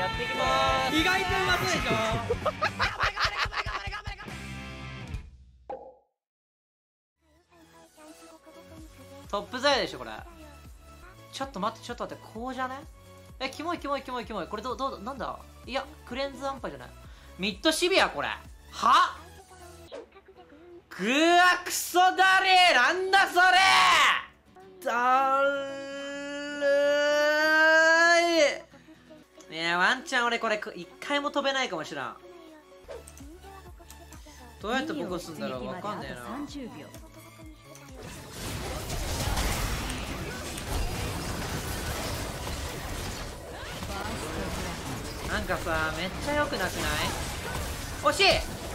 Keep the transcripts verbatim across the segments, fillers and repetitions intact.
やっていきまーす。 意外とうまそうでしょ。 トップザイでしょこれ。ちょっと待ってちょっと待って、こうじゃね。え、キモいキモいキモいキモい。これどうどうなんだ。いやクレンズアンパじゃない。ミッドシビアこれは。ぐわクソだれ。なんだそれ。だるーい。ねえワンチャン俺これ一回も飛べないかもしらん。どうやってボコすんだろう。わかんねえな。なんかさめっちゃ良くなくない。惜しい。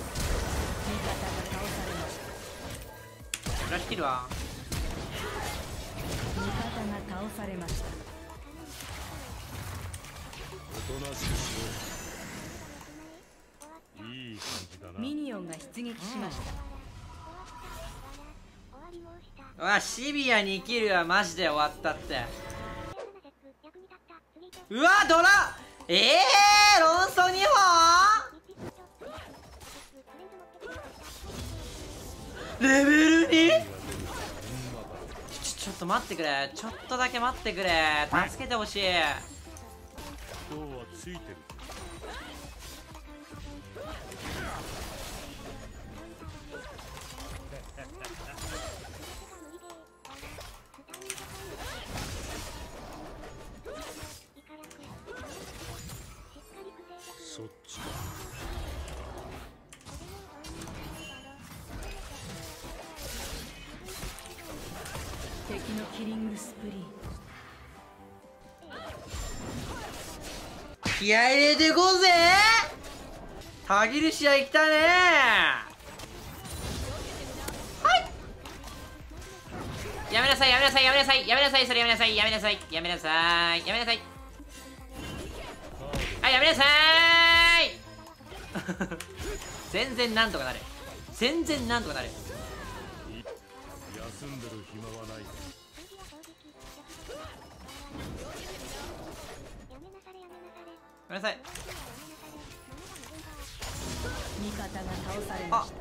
フラッシュキルは味方が倒されました。 おとなしくしろ。いい感じだな。 ミニオンが出撃しました。 うわシビアにキルはマジで終わったって。うわドラええー、論争にほんレベル に？ ちょ、ちょっと待ってくれ。ちょっとだけ待ってくれ。助けてほしい。 今日はついてる。そっちか。 敵のキリングスプリー。 気合い入れていこうぜ。たぎる試合来たね。はいやめなさいやめなさいやめなさいやめなさい。それやめなさいやめなさいやめなさいやめなさい。あやめなさーい全然なんとかなる。全然なんとかなる。 休んでる暇はない。 ごめんなさい。 味方が倒されました。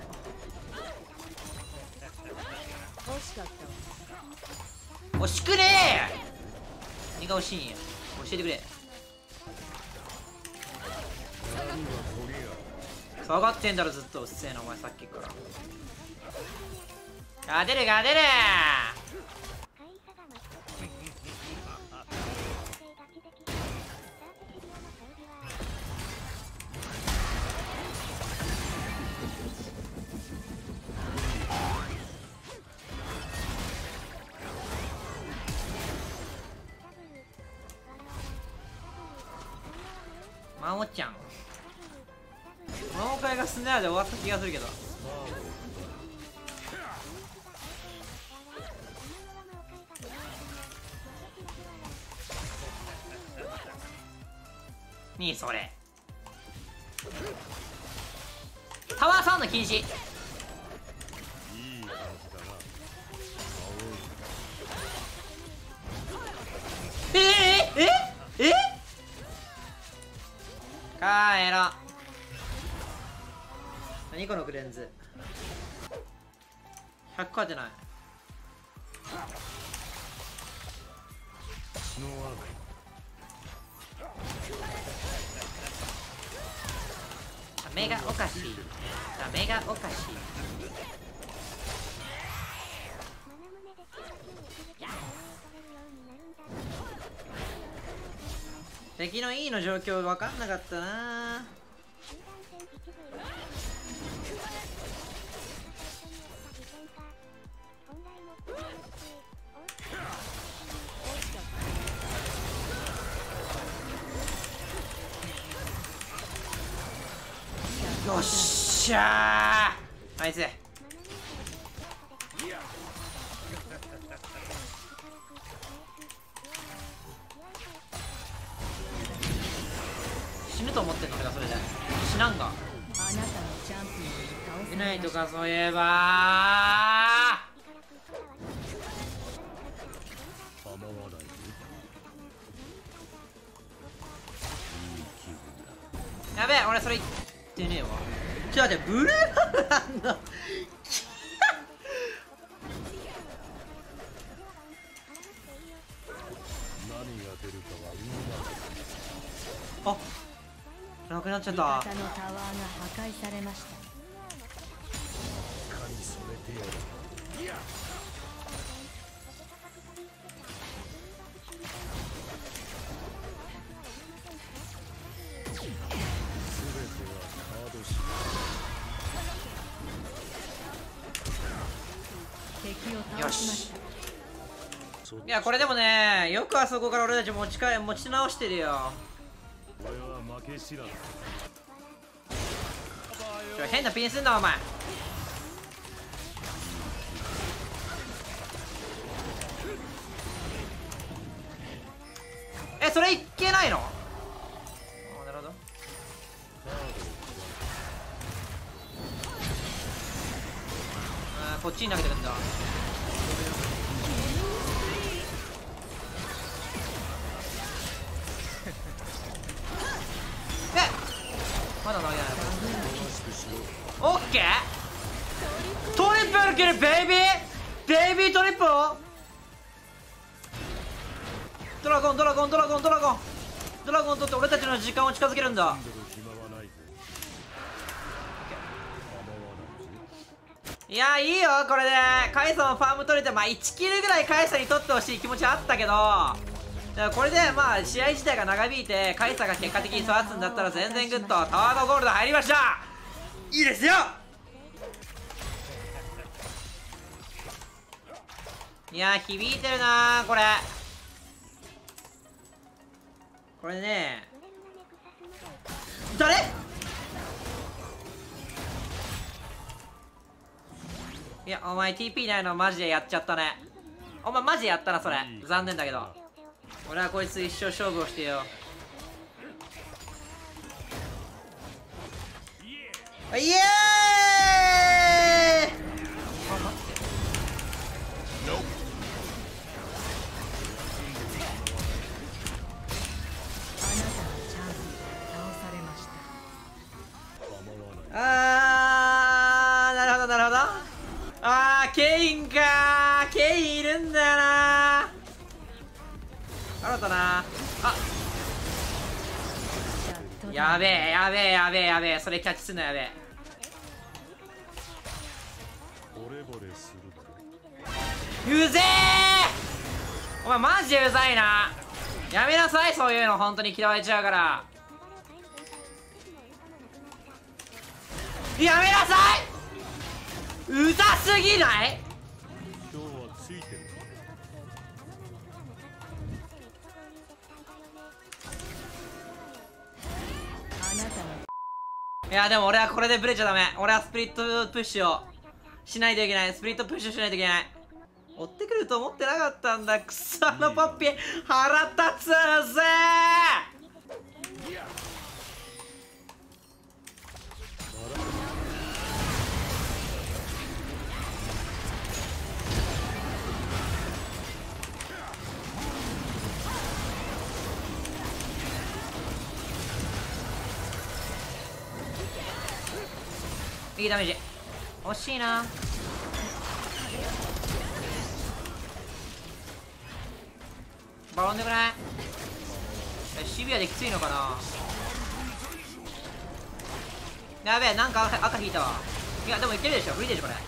惜しかったわ。 惜しくねえ。何が惜しいんや。教えてくれ。下がってんだろずっと。うっせえなお前さっきから。ガデるガデる。マモちゃんマモ会がスネアで終わった気がするけど。にそれタワーサウンド禁止。 いい感じだな。 えー、えええ帰ろ。何このクレンズ ひゃくか じゃない。 血の輪が目がおかしい。目がおかしい。敵の E の状況分かんなかったな。よっしゃーナイス。死ぬと思ってんの俺がそれで。死なんがあなたのチャンピオンに倒さいないれました。 とかそういえば構わないよ。いい気分やべえ、俺それ言ってねえわ。ちょっと待って、ブルーハムなんだ何が出るかはあ、なくなっちゃった。 味方のタワーが破壊されました。 運命に染めてやる。全てはカード次敵を倒しました。 いや、これでもね、よくあそこから俺たち持ち帰持ち直してるよ。 俺は負け知らず。 ちょ、変なピンすんなお前。え、それいけないの？あ、なるほど。あー、こっちに投げてくんだ。え、まだ投げない。オッケー。トリプルキルベイビーベイビートリプル。ドラゴンドラゴンドラゴンドラゴンドラゴン取って俺たちの時間を近づけるんだ。いや、いいよこれでカイサのファーム取れて、まあいちキルぐらいカイサに取ってほしい気持ちはあったけど、だからこれでまあ試合自体が長引いてカイサが結果的に育つんだったら全然グッド。タワードゴールド入りました。いいですよ。いや、響いてるなこれ。これね、誰？いや、お前 ティーピー ないのマジでやっちゃったね。お前マジでやったなそれ。残念だけど俺はこいつ一生勝負をしてよ。イエーイ。あ、待って、あー、なるほどなるほど。あー、ケインかー。ケインいるんだよなー。新たな。あ、やべえやべえやべえやべえ、それキャッチすんのやべえ。うぜえ。お前マジでうざいな。やめなさい、そういうの本当に嫌われちゃうから。やめなさい。うざすぎない？ 今日はついてる。 あなたのいや、でも俺はこれでブレちゃダメ。俺はスプリットプッシュをしないといけない。スプリットプッシュしないといけない。追ってくると思ってなかったんだ。くそ、あのパッピー腹立つぜー。いいダメージ。惜しいな。バロンでくない？え、シビアできついのかな。やべえ、なんか赤、赤引いたわ。いや、でもいけるでしょ。フリーでしょこれ。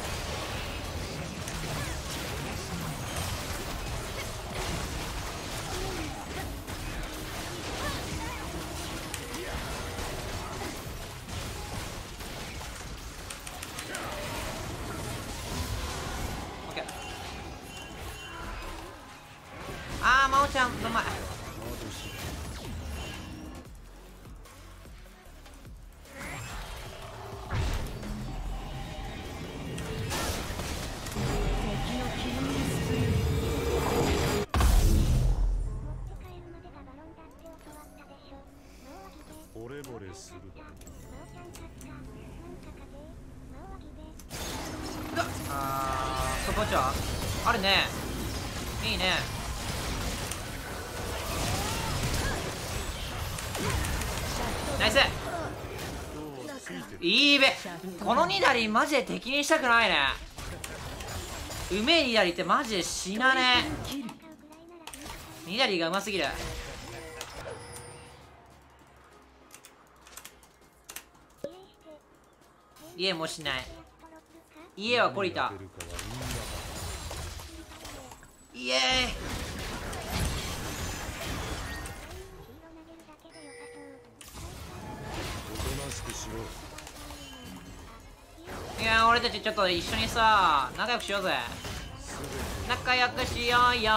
オッケー。あー、真央ちゃんうまい。 惚れ惚れするだろうわっ、あー、そこっちはあるね。いいね。 シャットナイス。いいべ。このニダリマジで敵にしたくないね。うめえニダリってマジで死なねえ。ニダリがうますぎる。家もしない。家は懲りた。イエーイ。いやー、俺たちちょっと一緒にさ仲良くしようぜ。仲良くしようよー、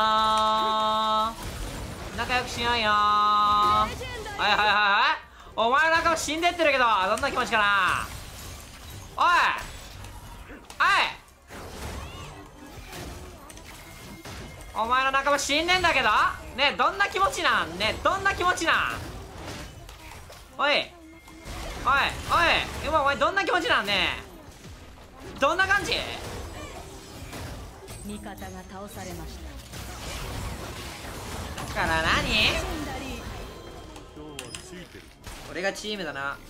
仲良くしようよー。はいはいはいはい。お前の仲間死んでってるけどどんな気持ちかな。おいおい、お前の仲間死んでんだけどねえ、どんな気持ちなんねえ、どんな気持ちなん。おいおいおい、今お前どんな気持ちなんねえ、どんな感じ。 味方が倒されました。 だから何、 今日はついてる。 俺がチームだな。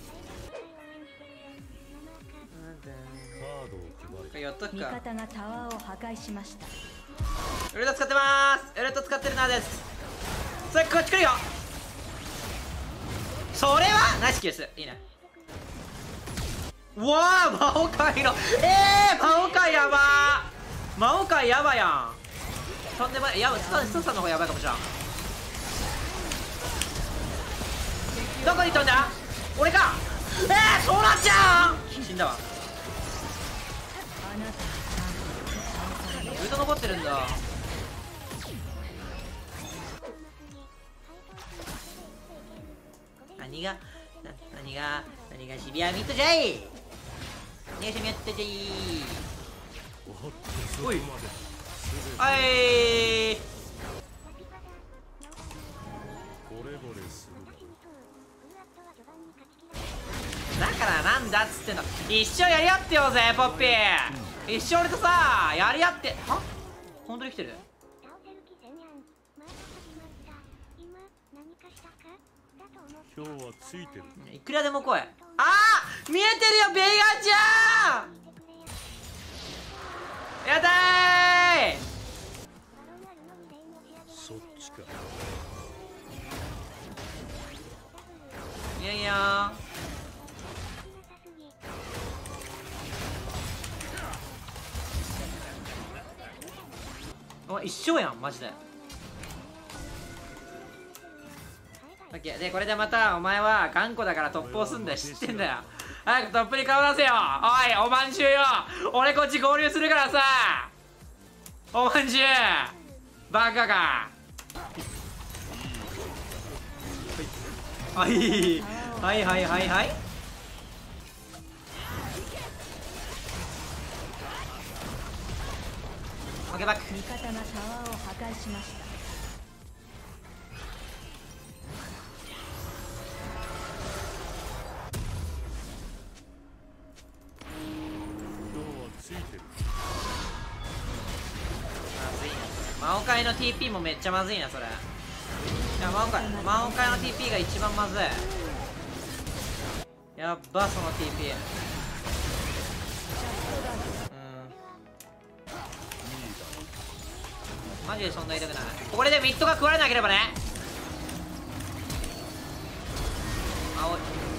カードを配これやっとく味か。 方がタワーを破壊しました。 ウルト使ってまーす。ウルト使ってるなです。それこっち来るよ。それはナイスキルス。いいね。うわー、魔王界のえー、魔王界やばー。魔王界やばやん。とんでもない。やばい。ストストさんの方やばいかもしれん。どこに飛んだ俺か。えー、そうなっちゃう。死んだわ。 あなたウルト残ってるんだ。何がな何が何がシビアミットじゃい。何がシビアミットじゃい。おいはい。だからなんだっつってんの。一生やり合ってよぜポッピー。一生俺とさやり合って。は本当に来てる。 今日はついてる。 いくらでも来い。あー見えてるよベイガンちゃん。やったーい。 そっちか。 いやいやお前一生やんマジで。オッケーでこれでまたお前は頑固だからトップをすんだよ。知ってんだよ。早くトップに顔出せよ。おいおまんじゅうよ、俺こっち合流するからさ。おまんじゅうバカか。はいはいはいはいはい。オッケーバック。 味方がタワーを破壊しました。 魔王界の ティーピー もめっちゃまずいなそれ。いや魔王界魔王界の ティーピー が一番まずい。やっばその ティーピー。 うんマジでそんな痛くない。これでミッドが食われなければね。あおい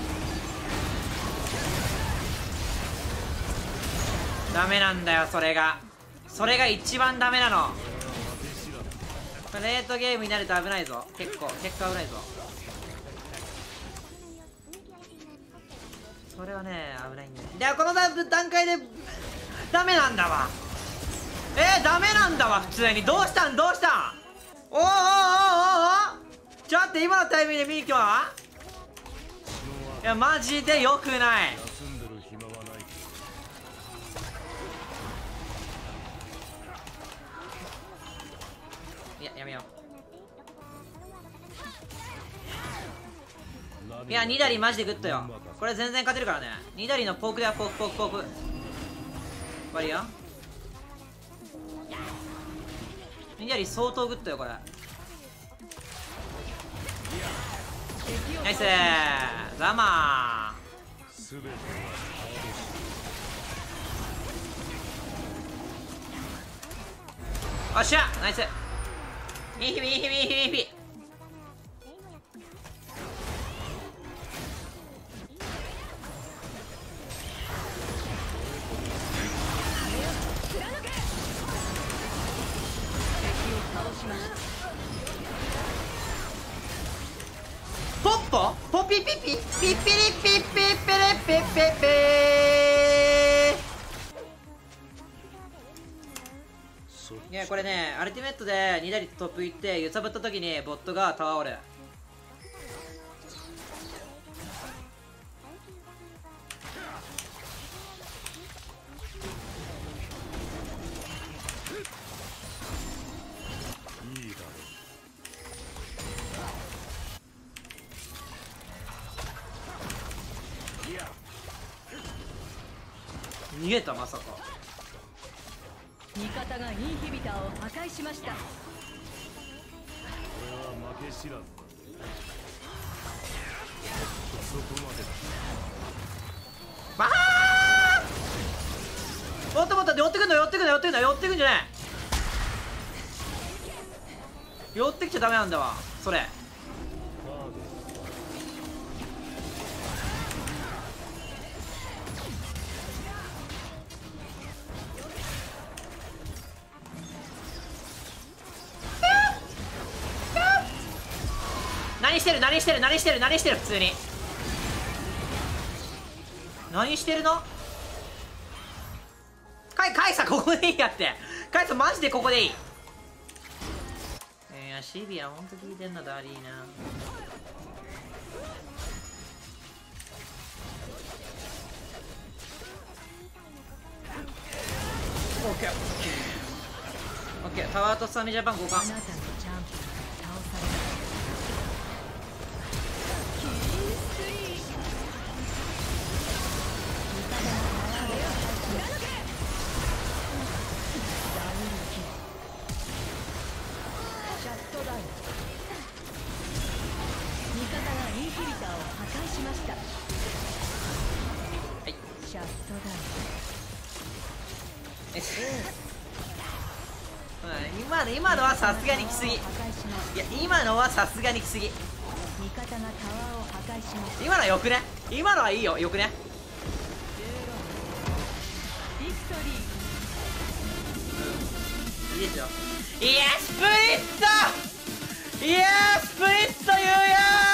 ダメなんだよそれが。それが一番ダメなの。これレートゲームになると危ないぞ。結構結構危ないぞ。それはね危ないんだよ。でこの段階でダメなんだわ。えー、ダメなんだわ普通に。どうしたんどうしたん。おーおーおーおーおーちょっと待って今のタイミングで見に来ては。いやマジでよくない。 休んでる暇はない。 いややめよう。いやニダリマジでグッドよ。これ全然勝てるからね。ニダリのポークではポークポークポーク終わりよ。ニダリ相当グッドよこれ。ナイスーざま全てはー。おっしゃナイス。いい日々いい日々いい日々いい日々。ポッポポピピピピピリピピリピピピピ。いやこれねアルティメットでにだりトップ行って揺さぶった時にボットがタワーオール。 いいだろ逃げたまさか。 味方がインヒビターを破壊しました。 う。俺は負け知らずだ。そこまでだ。 バーン。おっと待って寄ってくんの寄ってくんの寄ってくんの寄ってくんじゃねえ。寄ってきちゃダメなんだわそれ。何してる何してる何してる何してる普通に何してるの。カイカイさんここでいいやって。カイさんマジでここでいい。いやシビアほんと聞いてんなダーリーな。オッケーオッケータワーとスタミジャパン交換。 あなたのチャンピオンが倒されました。 今の今のはさすがに来すぎ。いや今のはさすがに来すぎ。 味方がタワーを破壊しました。 今のはよくね。今のはいいよよくね。 ビクトリー。 いいでしょ。いやスプリットいやスプリット言うよー。